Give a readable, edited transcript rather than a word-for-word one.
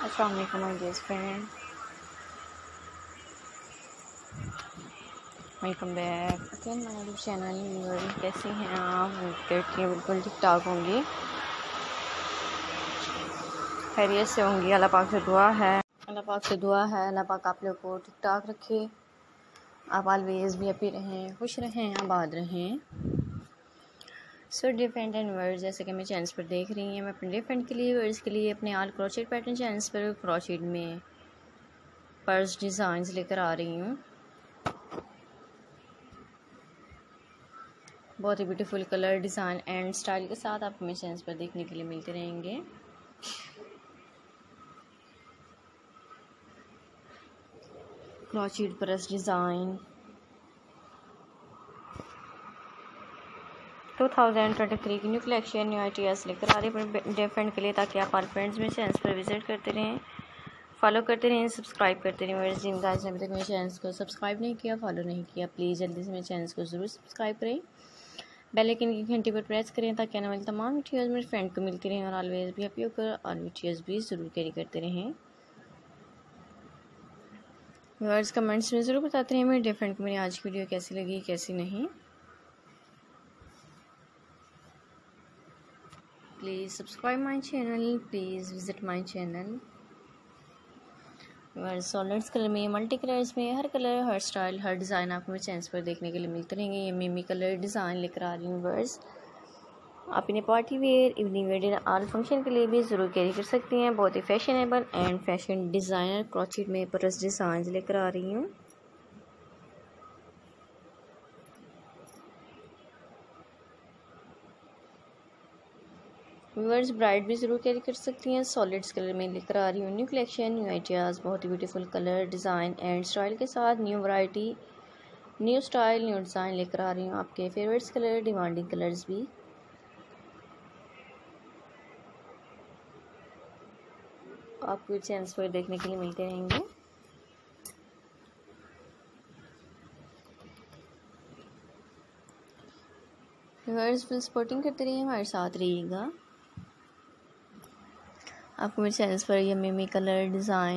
अस्सलाम वालेकुम my dear friend, welcome back again my YouTube channel. Viewers, कैसे हैं आप? करती हैं बिल्कुल ठीक ठाक होंगी, खैरियत से होंगी। अल्लाह पाक से दुआ है अल्लाह पाक आप लोग को ठीक ठाक रखे। आप ऑलवेज भी हैप्पी रहें, खुश रहें, आबाद रहें। सो डिफरेंट एंड वर्ड्स, जैसे कि मैं चैनल्स पर देख रही हैं, मैं अपने डिफरेंट के लिए वर्ड्स के लिए अपने आल क्रोचेट पैटर्न चैनल्स पर क्रोचेट में पर्स डिज़ाइंस लेकर आ रही हूँ। बहुत ही beautiful colour, design and style के साथ आप हमें चैनल्स पर देखने के लिए मिलते रहेंगे। क्रोचेट पर्स डिज़ाइन 2023 की न्यू कलेक्शन, न्यू आइडियाज़ लेकर आ रही है डिफरेंट के लिए, ताकि आप हर फ्रेंड्स में चैनल्स पर विजिट करते रहें, फॉलो करते रहें, सब्सक्राइब करते रहें। मेरे जिन गाइस ने अभी तक मेरे चैनल्स को सब्सक्राइब नहीं किया, फॉलो नहीं किया, प्लीज़ जल्दी से मेरे चैनल्स को ज़रूर सब्सक्राइब करें, बेल आइकन की घंटी पर प्रेस करें, ताकि आने वाली तमाम वीडियोज़ मेरे फ्रेंड को मिलती रहें। और ऑलवेज भी हैप्पी होकर और वीडियोज़ भी ज़रूर कैरी करते रहें। व्यूअर्स, कमेंट्स में ज़रूर बताते रहें मेरे डिफरेंट को मेरी आज की वीडियो कैसी लगी, कैसी नहीं। Please subscribe my channel, please visit my channel. Solids colour में, मल्टी कलर्स में, हर कलर, हर स्टाइल, हर डिज़ाइन आपको मेरे चैनल्स पर देखने के लिए मिलते रहेंगे। ये मिमी कलर डिज़ाइन लेकर आ रही हूँ वर्स। आप इन्हें party wear, evening wear, dinner, all function के लिए भी ज़रूर कैरी कर सकती हैं। बहुत ही fashionable and fashion designer crochet में पर्स डिज़ाइन लेकर आ रही हूँ। व्यूअर्स, ब्राइड भी ज़रूर कैरी कर सकती हैं। सॉलिड्स कलर में लेकर आ रही हूँ न्यू कलेक्शन, न्यू आइडियाज़, बहुत ही beautiful colour, design and style के साथ new variety, new style, new design लेकर आ रही हूँ। आपके फेवरेट्स कलर, डिमांडिंग कलर्स भी आपको चैनल्स पर देखने के लिए मिलते रहेंगे। व्यूअर्स, फुल सपोर्टिंग करते रहिए, हमारे साथ रहिएगा। आपको मेरे चैनल्स पर ये मिमी कलर डिज़ाइन